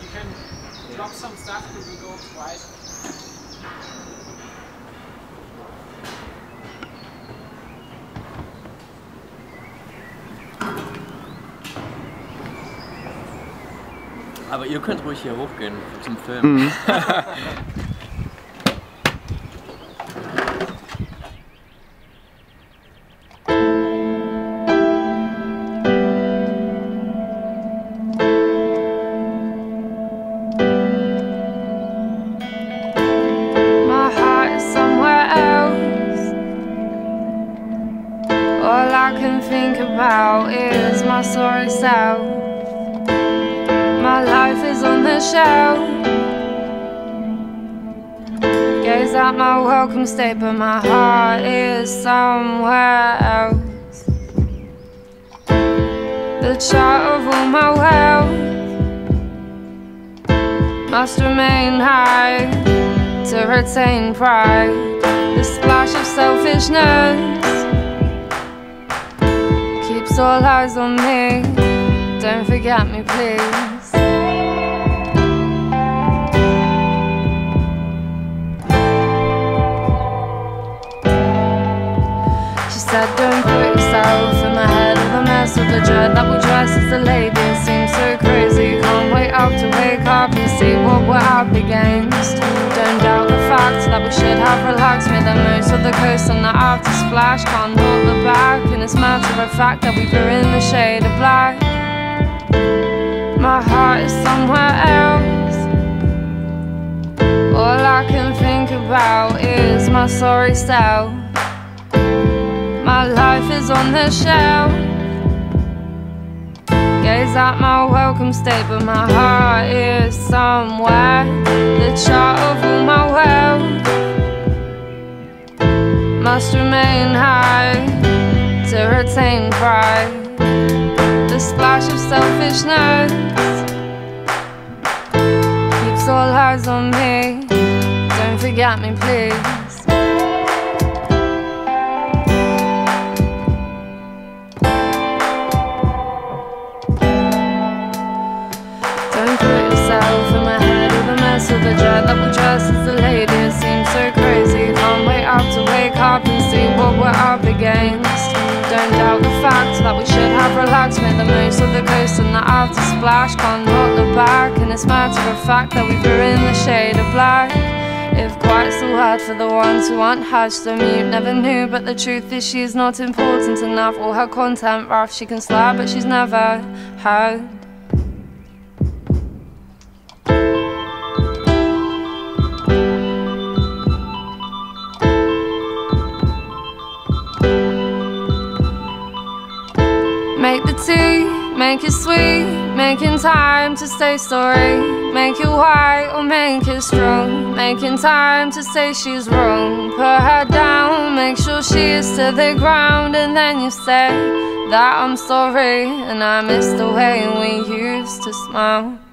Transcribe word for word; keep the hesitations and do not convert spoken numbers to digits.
can drop some stuff, we will go twice. Aber ihr könnt ruhig hier hochgehen zum Film. Mhm. My heart is somewhere else. All I can think about is my sorry self. My life is on the shelf. Gaze at my welcome state, but my heart is somewhere else. The chart of all my wealth must remain high to retain pride. The splash of selfishness keeps all eyes on me. Don't forget me, please. She said, don't put yourself in the head of a mess of the dread that will dress as a lady. It seems so crazy, can't wait up to wake up and see what we're up against. Don't doubt the fact that we should have relaxed, made the most of the coast and the after splash. Can't hold the back, and it's matter of fact that we grew in the shade of black. My heart is somewhere else. All I can think about is my sorry self. My life is on the shelf. Gaze at my welcome state, but my heart is somewhere. The chart of all my wealth must remain high to retain pride. The splash of selfishness keeps all eyes on me. Don't forget me, please. Don't put yourself in the head of the mess of the dread that will dress as a lady. It seems so crazy, can't wait up to wake up and see what we're up against. Don't doubt the fact that we should have relaxed, made the most of the coast and the after splash. Can't hold the back, and it's matter of fact that we grew in the shade of black. If quite's the word for the ones who aren't hatched, the mute never knew, but the truth is she's not important enough. All her content rough, she can slap, but she's never heard. Make the tea, make it sweet, making time to say sorry. Make it white or make it strong, making time to say she's wrong. Put her down, make sure she is to the ground, and then you say that I'm sorry, and I miss the way we used to smile.